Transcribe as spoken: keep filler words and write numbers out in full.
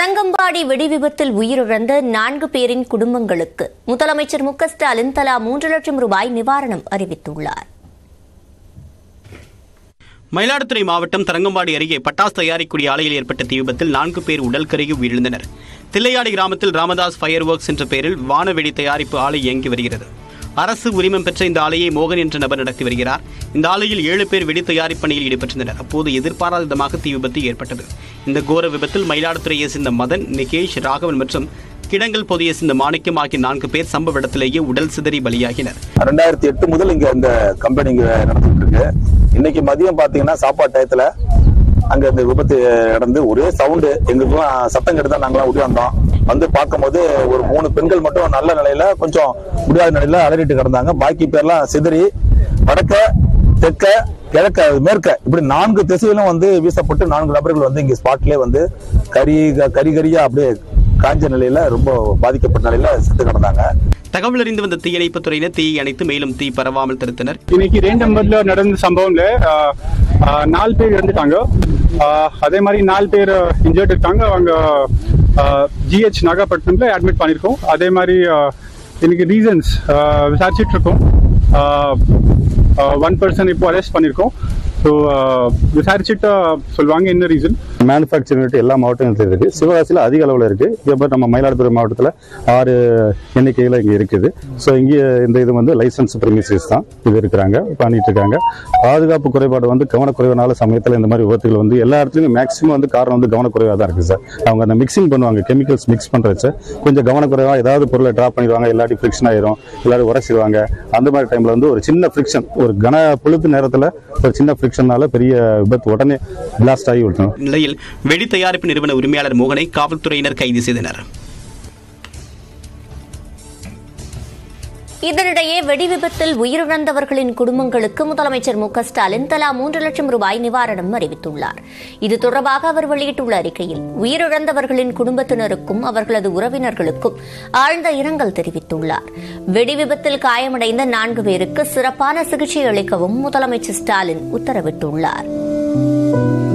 தரங்கம்பாடி வெடிவிபத்தில் உயிரிழந்த நான்கு பேரின் குடும்பங்களுக்கு முதலமைச்சர் மு க ஸ்டாலின் தலா மூன்று லட்சம் ரூபாய் நிவாரணம் அறிவித்துள்ளார். மயிலாடுதுறை மாவட்டம் தரங்கம்பாடி அருகே பட்டாசு தயாரிக்கூடிய ஆலையில் ஏற்பட்ட தீ விபத்தில் நான்கு பேர் உடல் கருகி உயிரிழந்தனர். தில்லையாடி கிராமத்தில் ராமதாஸ் ஃபயர் ஒர்க்ஸ் என்ற பெயரில் வானவெடி தயாரிப்பு ஆலை இயங்கி வருகிறது. அரசு உரிமம் பெற்ற இந்த ஆலையை மோகன் என்ற நபர் நடத்தி வருகிறார். இந்த ஆலையில் ஏழு பேர் வெடி தயாரிப்பு பணியில் ஈடுபட்டனர். அப்போது எதிர்பாராத விதமாக தீ விபத்து ஏற்பட்டது. இந்த கோர விபத்தில் மயிலாடுதுறையை சேர்ந்த மதன், நிகேஷ், ராகவன் மற்றும் கிடங்கல் பகுதியை சேர்ந்த மாணிக்கம் ஆகிய நான்கு பேர் சம்பவ இடத்திலேயே உடல் சிதறி பலியாகினர். ரெண்டாயிரத்தி எட்டு முதல் இங்க இந்த கம்பெனி நடந்துட்டு இருக்கு. இன்னைக்கு மதியம் பாத்தீங்கன்னா சாப்பாடு டயத்துல அங்க இந்த விபத்து நடந்து ஒரே சவுண்டு, எங்களுக்கும் சத்தம் கெடுத்தா நாங்களாம் ஓடி வந்தோம். வந்து பார்க்கும்போது ஒரு மூணு பெண்கள் மட்டும் நல்ல நிலையில, கொஞ்சம் முடியாத நிலையில அலறிட்டு கிடந்தாங்க. பாக்கி பேர்லாம் சிதறி வடக்க, தெற்க, கிழக்க, மேற்க இப்படி நான்கு திசையிலும் வந்து வீசப்பட்டு நான்கு நபர்கள் வந்து இங்க ஸ்பாட்லயே வந்து கரி கரி கரியா அப்படியே காஞ்ச நிலையில, ரொம்ப பாதிக்கப்பட்ட நிலையில செத்து கிடந்தாங்க. தகவல் அறிந்து வந்த தீயணைப்பு துறையினர் தீயை அணைத்து மேலும் தீ பரவாமல் தடுத்தனர். இன்னைக்கு ரெண்டு நம்பர்ல நடந்த சம்பவம்ல நாலு பேர் இறந்துட்டாங்க. அதே மாதிரி நாலு பேர் இன்ஜர்ட் இருக்காங்க. அவங்க ஜிஹெச் நாகப்பட்டினம்ல அட்மிட் பண்ணிருக்கோம். அதே மாதிரி இன்னைக்கு ரீசன்ஸ் விசாரிச்சுட்டு இருக்கோம். ஒன் பர்சன் இப்போ அரெஸ்ட் பண்ணிருக்கோம். ஸோ விசாரிச்சுட்டு சொல்லுவாங்க என்ன ரீசன். மேனுஃபேக்சரிங் யூனிட் எல்லா மாவட்டங்களும் இருக்கு. சிவகாசியில் அதிக அளவில் இருக்கு. இப்போ நம்ம மயிலாடுதுறை மாவட்டத்தில் ஆறு எண்ணிக்கையில் இங்கே இருக்குது. ஸோ இங்கே இந்த இது வந்து லைசன்ஸ் பிரிமிசஸ் தான் இது இருக்கிறாங்க, பண்ணிட்டு இருக்காங்க. பாதுகாப்பு குறைபாடு வந்து கவனக்குறைவான சமயத்தில் இந்த மாதிரி விபத்துகள் வந்து எல்லா இடத்துலையும் மேக்ஸிமம் வந்து காரணம் வந்து கவனக்குறைவாக தான் இருக்குது சார். அவங்க அந்த மிக்சிங் பண்ணுவாங்க, கெமிக்கல்ஸ் மிக்ஸ் பண்ணுறச்ச கொஞ்சம் கவனக்குறைவாக ஏதாவது பொருளை ட்ராப் பண்ணிடுவாங்க, இல்லாட்டி ஃப்ரிக்ஷன் ஆயிரும், இல்லாட்டி உரைச்சிடுவாங்க. அந்த மாதிரி டைமில் வந்து ஒரு சின்ன ஃப்ரிக்ஷன், ஒரு கன புழுத்து நேரத்தில் ஒரு சின்ன ஃப்ரிக்ஷனால பெரிய விபத்து உடனே பிளாஸ்ட் ஆகி விட்டோம். நிலையில் வெடி தயாரிப்பு நிறுவன உரிமையாளர் மோகனை காவல்துறையினர் கைது செய்தனர். இதனிடையே வெடி விபத்தில் உயிரிழந்தவர்களின் குடும்பங்களுக்கு முதலமைச்சர் மு க ஸ்டாலின் தலா மூன்று லட்சம் ரூபாய் நிவாரணம் அறிவித்துள்ளார். இது தொடர்பாக அவர் வெளியிட்டுள்ள அறிக்கையில் உயிரிழந்தவர்களின் குடும்பத்தினருக்கும் அவர்களது உறவினர்களுக்கும் ஆழ்ந்த இரங்கல் தெரிவித்துள்ளார். வெடி விபத்தில் காயமடைந்த நான்கு பேருக்கு சிறப்பான சிகிச்சை அளிக்கவும் முதலமைச்சர் ஸ்டாலின் உத்தரவிட்டுள்ளார்.